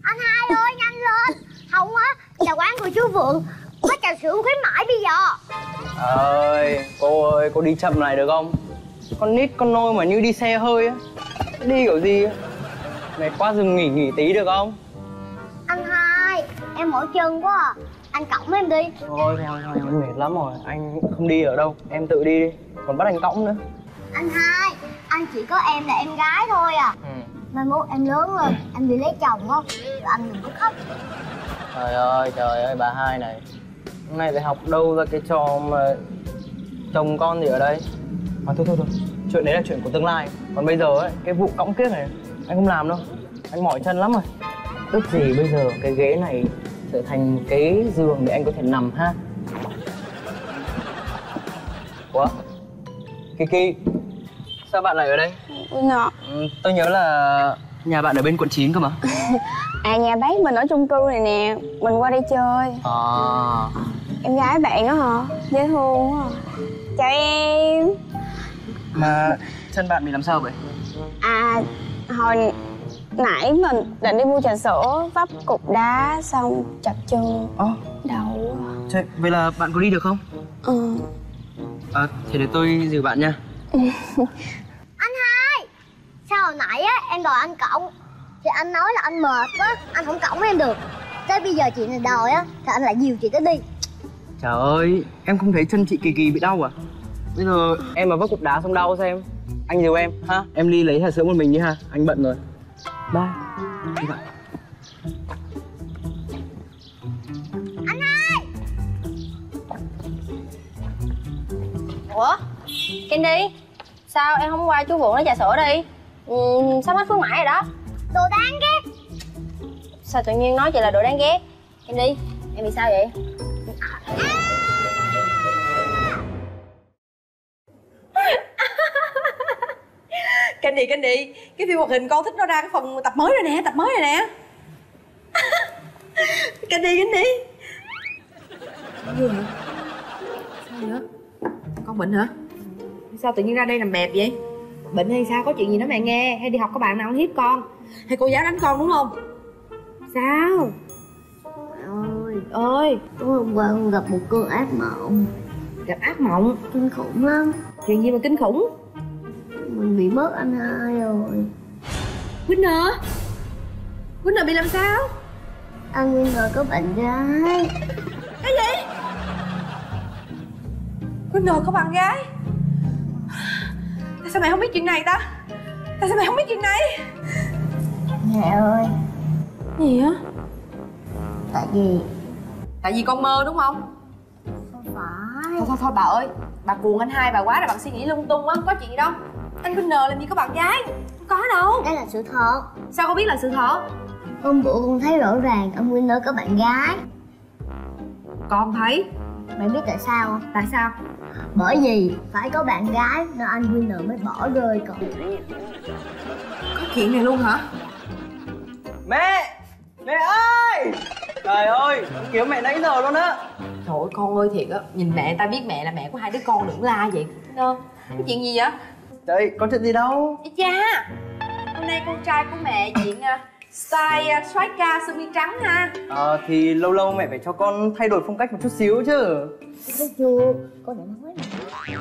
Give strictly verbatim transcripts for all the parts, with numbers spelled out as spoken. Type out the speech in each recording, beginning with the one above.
Anh hai ơi nhanh lên. Không á là quán của chú Vượng có trà sữa khuyến mãi bây giờ. Ơi cô ơi, cô đi chậm lại được không? Con nít con nôi mà như đi xe hơi á. Đi kiểu gì á? Mệt quá dừng nghỉ nghỉ tí được không? Anh hai, em mỏi chân quá à. Anh cõng em đi. Thôi thôi thôi, anh mệt lắm rồi. Anh không đi ở đâu, em tự đi đi. Còn bắt anh cõng nữa. Anh hai, anh chỉ có em là em gái thôi à. Ừ. Mai mốt em lớn lên, anh đi lấy chồng không? Rồi anh đừng có khóc. Trời ơi, trời ơi, bà hai này. Hôm nay phải học đâu ra cái trò mà chồng con gì ở đây. À, thôi thôi thôi, chuyện đấy là chuyện của tương lai. Còn bây giờ ấy, cái vụ cõng kiếc này anh không làm đâu. Anh mỏi chân lắm rồi. Ước gì bây giờ cái ghế này trở thành cái giường để anh có thể nằm ha. Ủa? Kiki, sao bạn lại ở đây? Ngọt. Ừ, tôi nhớ là nhà bạn ở bên quận chín cơ mà. À, nhà bác mình ở chung cư này nè, mình qua đây chơi. À. Em gái bạn á hả? Dễ thương quá à. Chào em. Mà chân bạn bị làm sao vậy? À, hồi nãy mình định đi mua trà sữa, vấp cục đá xong chập chân. Ồ. Đau quá. Trời, vậy là bạn có đi được không? Ừ. À, thế để tôi dìu bạn nha. Anh hai, sao hồi nãy á em đòi anh cõng thì anh nói là anh mệt quá, anh không cõng em được. Tới bây giờ chị này đòi á thì anh lại dìu chị tới đi. Trời ơi, em không thấy chân chị Kỳ Kỳ bị đau à? Bây giờ em mà vấp cục đá xong đau xem. Anh dìu em, ha? Em đi lấy trà sữa một mình đi ha, anh bận rồi. Bye. Bye. Anh hai. Ủa? Candy, sao em không qua chú Vượng lấy trà sữa đi? Ừ, sắp hết khuyến mãi rồi đó. Đồ đáng ghét. Sao tự nhiên nói chị là đồ đáng ghét? Candy, em bị sao vậy? Candy, Candy, cái phim hoạt hình con thích nó ra cái phần tập mới rồi nè, tập mới rồi nè. Candy, Candy. Gì hả? Sao vậy? Con bệnh hả? Sao tự nhiên ra đây nằm bẹp vậy? Bệnh hay sao? Có chuyện gì nói mẹ nghe? Hay đi học có bạn nào ăn hiếp con? Hay cô giáo đánh con đúng không? Sao? Ôi, Ơi, tối hôm qua con gặp một cơn ác mộng. gặp ác mộng. Kinh khủng lắm. Chuyện gì mà kinh khủng? Mình bị mất anh hai rồi. Winner Winner bị làm sao? Anh Winner có bạn gái. Cái gì? Winner có bạn gái? Tại sao mày không biết chuyện này ta? Tại sao mày không biết chuyện này? Mẹ ơi. Gì á? Tại vì Tại vì con mơ đúng không? không phải. Thôi thôi thôi bà ơi, bà cuồng anh hai bà quá rồi, bà suy nghĩ lung tung á, có chuyện gì đâu. Anh Winner làm gì có bạn gái? Không có đâu. Đây là sự thật. Sao con biết là sự thật? Hôm bữa con thấy rõ ràng anh Winner có bạn gái. Con thấy. Mày biết tại sao không? Tại sao? Bởi vì phải có bạn gái nên anh Winner mới bỏ rơi con. Có chuyện này luôn hả? Mẹ! Mẹ ơi! Trời ơi, con kiếm mẹ nãy giờ luôn á. Trời ơi con ơi, thiệt á, nhìn mẹ ta biết mẹ là mẹ của hai đứa con đừng la vậy. Đâu? Có chuyện gì vậy? Trời, có chuyện gì đâu. Ê cha, hôm nay con trai của mẹ diện uh, style uh, soái ca sơ mi trắng ha. Ờ, thì lâu lâu mẹ phải cho con thay đổi phong cách một chút xíu chứ. Thấy chưa? Con đã nói mà.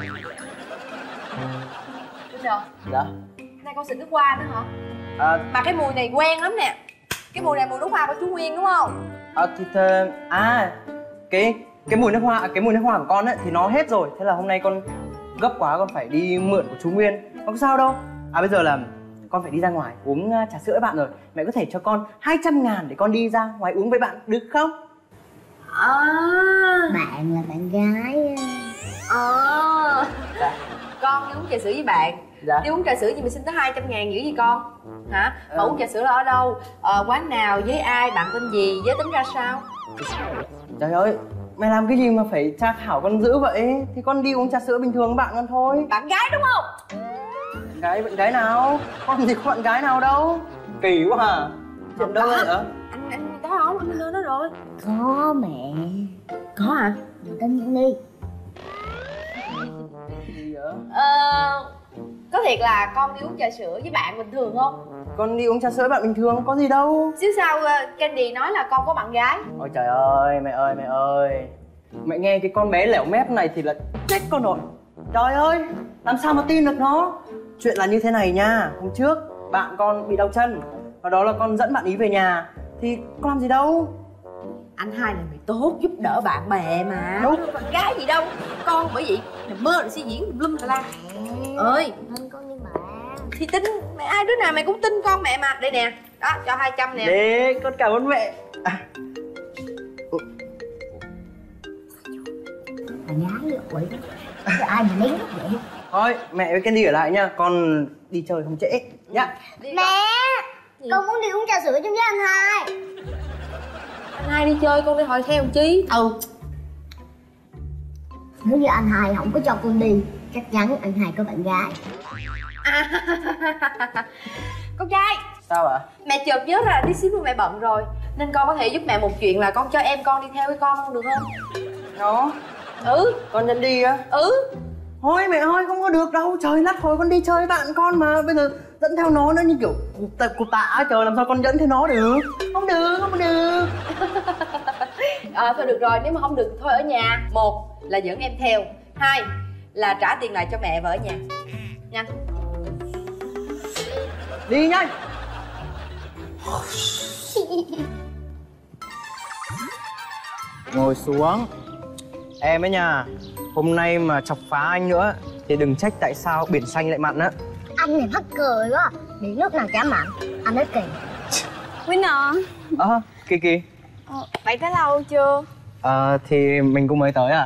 Đúng rồi. Dạ. Hôm nay con xịt nước hoa nữa hả? À, Mà cái mùi này quen lắm nè. Cái mùi này mùi nước hoa của chú Nguyên đúng không? à thì thề... À, cái cái mùi nước hoa, cái mùi nước hoa của con ấy thì nó hết rồi. Thế là hôm nay con gấp quá con phải đi mượn của chú Nguyên. Không sao đâu. À bây giờ là con phải đi ra ngoài uống trà sữa với bạn rồi. Mẹ có thể cho con hai trăm ngàn để con đi ra ngoài uống với bạn được không? À. Bạn là bạn gái. À. Dạ. Con đi uống trà sữa với bạn. Dạ. Đi uống trà sữa gì mà xin tới hai trăm ngàn dữ gì con? Hả? Mà Ừ. uống trà sữa là ở đâu? Ờ, quán nào, với ai, bạn tên gì, giới tính ra sao? Trời ơi, mày làm cái gì mà phải tra khảo con dữ vậy? Thì con đi uống trà sữa bình thường với bạn con thôi. Bạn gái đúng không? Bạn gái, bạn gái nào? Con gì có bạn gái nào đâu. Kỳ quá hả? Chuyện đâu vậy? Anh, anh có không? Anh lên đó rồi. Có mẹ. Có hả? Mình tin đi. Gì vậy? Ờ... Có thiệt là con đi uống trà sữa với bạn bình thường không? con đi uống trà sữa với bạn bình thường, có gì đâu. Xíu sau uh, Candy nói là con có bạn gái. Ôi trời ơi, mẹ ơi, mẹ ơi. Mẹ nghe cái con bé lẻo mép này thì là chết con rồi. Trời ơi, làm sao mà tin được nó. Chuyện là như thế này nha. Hôm trước bạn con bị đau chân, và đó là con dẫn bạn ý về nhà. Thì con làm gì đâu. Anh hai là người tốt, giúp đỡ bạn bè mà. Đúng. Bạn gái gì đâu. Con bởi vậy nằm mơ rồi suy diễn lum tà la. Ơi, Tin con đi mà. thì tin mẹ, ai đứa nào mày cũng tin con mẹ mà. Đây nè, đó cho hai trăm nè. Đấy, con cảm ơn mẹ. À. Thằng gái quỷ đó. Chứ ai mà lén vậy? Thôi, mẹ với Candy ở lại nha. Con đi chơi không trễ nhá. Mẹ, con muốn đi uống trà sữa chung với anh hai. Anh hai đi chơi con đi hỏi theo một chí. Ừ. Nếu như anh hai không có cho con đi, chắc chắn anh hai có bạn gái. À, con trai. Sao ạ? Mẹ chợt nhớ ra là tí xíu nữa mẹ bận rồi, nên con có thể giúp mẹ một chuyện là con cho em con đi theo với con không được không? Nó Ừ. con dẫn đi á? Ừ. Thôi mẹ ơi, không có được đâu. Trời, lát hồi con đi chơi với bạn con mà. Bây giờ dẫn theo nó nữa như kiểu cục tạ, cục tạ. Trời, làm sao con dẫn theo nó được. Không được, không được. À, thôi được rồi, nếu mà không được thôi ở nhà. Một là dẫn em theo, hai là trả tiền lại cho mẹ và ở nhà. Nhanh. Đi nhanh. Ngồi xuống. Em ấy nha, hôm nay mà chọc phá anh nữa thì đừng trách tại sao biển xanh lại mặn á. Anh này mắc cười quá. Biển lúc nào chả mặn. Anh nói kỳ. Winner. Ờ, à, Kỳ Kỳ. Ờ, bạn tới lâu chưa? Ờ, à, thì mình cũng mới tới à.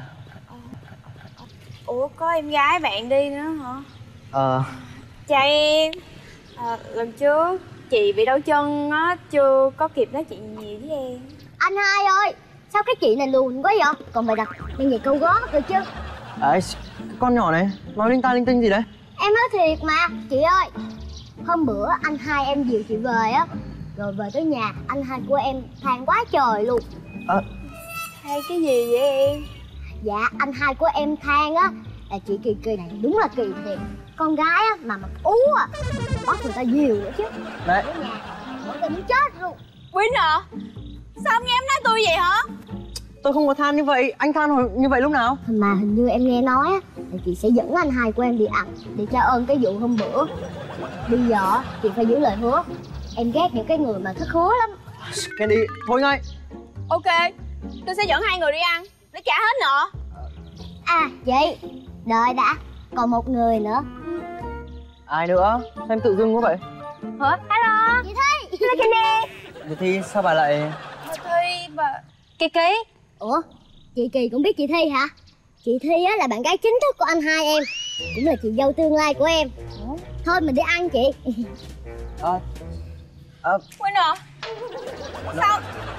Ủa có em gái bạn đi nữa hả? Ờ. À... Chào em. À, lần trước chị bị đau chân á, chưa có kịp nói chuyện nhiều với em. Anh hai ơi, sao cái chị này lùn quá vậy? Còn mày đặt đang về câu gót rồi chứ. Ấy, cái con nhỏ này nói linh ta linh tinh gì đấy? Em nói thiệt mà. Chị ơi, hôm bữa anh hai em dìu chị về á, rồi về tới nhà anh hai của em than quá trời luôn. Ờ. À... Hay cái gì vậy em? Dạ, anh hai của em than á là chị Kỳ Kỳ này đúng là kỳ thiệt. Con gái á mà mặt ú à, bắt người ta dìu nữa chứ. Đấy. Ở nhà mỗi người muốn chết luôn. Winner, sao em nghe em nói tôi vậy hả? Tôi không có than như vậy. Anh than hồi như vậy lúc nào? Mà hình như em nghe nói á là chị sẽ dẫn anh hai của em đi ăn để trả ơn cái vụ hôm bữa. Bây giờ chị phải giữ lời hứa. Em ghét những cái người mà thất hứa lắm. Candy, thôi ngay. Ok, tôi sẽ dẫn hai người đi ăn để trả hết nợ. À chị, đợi đã, còn một người nữa. Ai nữa? Sao em tự dưng quá vậy? Hả? Hello. Chị Thi. Hello Candy. Vậy thì sao bà lại... Bà Thi và Kỳ Kỳ. Ủa, chị Kỳ cũng biết chị Thi hả? Chị Thi á là bạn gái chính thức của anh hai em, cũng là chị dâu tương lai của em. Ủa? Thôi mình đi ăn chị. Ờ... Ờ... Winner, sao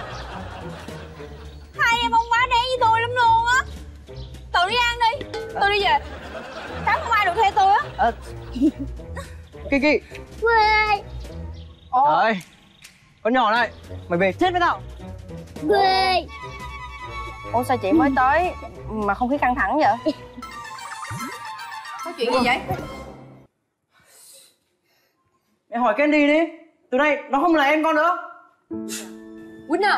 hai em không quá đáng với tôi lắm luôn á. Tự đi ăn đi, tôi đi về. Sáng không ai được theo tôi á. Ờ... Kỳ Kỳ. Quê. Trời, con nhỏ này, mày về chết với tao. Quê. Ủa sao chị mới tới mà không khí căng thẳng vậy? Có chuyện gì vậy? Mẹ hỏi Candy đi. Từ nay nó không là em con nữa. Winner.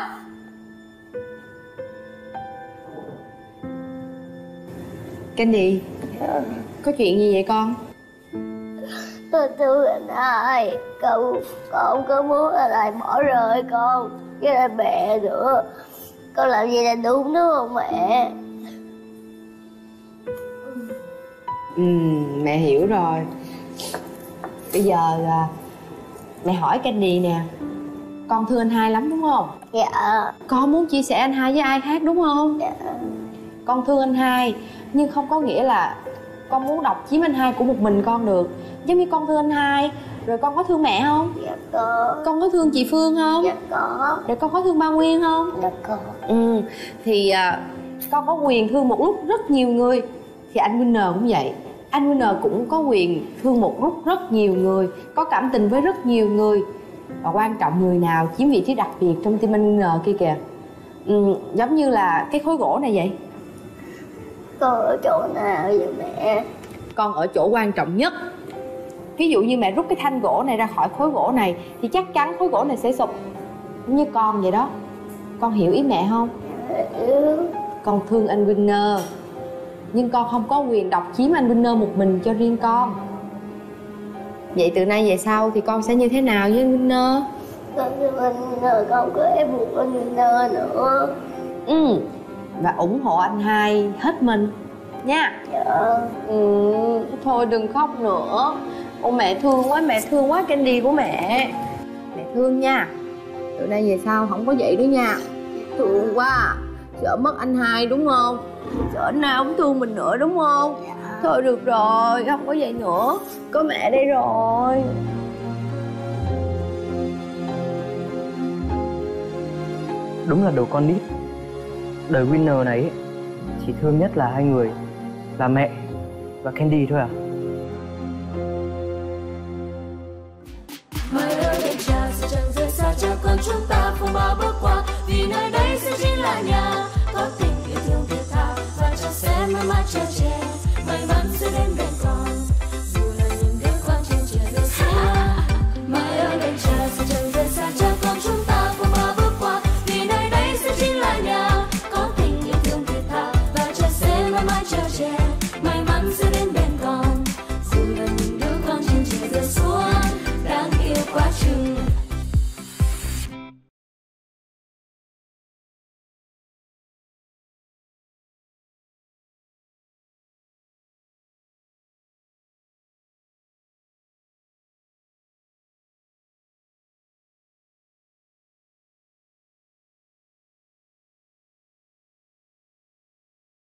Candy, có chuyện gì vậy con? Tôi thương anh hai. Cậu, con có muốn anh hai bỏ rơi con với lại mẹ nữa. Con làm gì là đúng đúng không mẹ? Ừ, mẹ hiểu rồi. Bây giờ là mẹ hỏi Candy nè, con thương anh hai lắm đúng không? Dạ. Con muốn chia sẻ anh hai với ai khác đúng không? Dạ. Con thương anh hai, nhưng không có nghĩa là con muốn độc chiếm anh hai của một mình con được. Giống như con thương anh hai, rồi con có thương mẹ không? Dạ có. Con có thương chị Phương không? Dạ có. Rồi con có thương ba Nguyên không? Dạ có. Ừ, thì à, con có quyền thương một lúc rất nhiều người. Thì anh Winner cũng vậy. Anh Winner cũng có quyền thương một lúc rất nhiều người, có cảm tình với rất nhiều người. Và quan trọng người nào chiếm vị trí đặc biệt trong tim anh Winner kia kìa. Ừ, giống như là cái khối gỗ này vậy. Con ở chỗ nào vậy mẹ? Con ở chỗ quan trọng nhất. ví dụ như mẹ rút cái thanh gỗ này ra khỏi khối gỗ này thì chắc chắn khối gỗ này sẽ sụp. Như con vậy đó. Con hiểu ý mẹ không? Con thương anh Winner, nhưng con không có quyền độc chiếm anh Winner một mình cho riêng con. Vậy từ nay về sau thì con sẽ như thế nào với anh Winner? Con thương anh Winner, không có ép buộc anh Winner nữa. Ừ, và ủng hộ anh hai hết mình nha. Dạ. Ừ, thôi đừng khóc nữa. Ô mẹ thương quá, mẹ thương quá Candy của mẹ. Mẹ thương nha. Từ nay về sau không có vậy nữa nha. Thương quá. Sợ mất anh hai đúng không? Sợ anh hai không thương mình nữa đúng không? Dạ. Thôi được rồi, không có vậy nữa. Có mẹ đây rồi. Đúng là đồ con nít. Đời Winner này ấy, chỉ thương nhất là hai người, là mẹ và Candy thôi à. Mai ơi đêm trà sẽ chẳng rơi xa cha con chúng ta phong ba.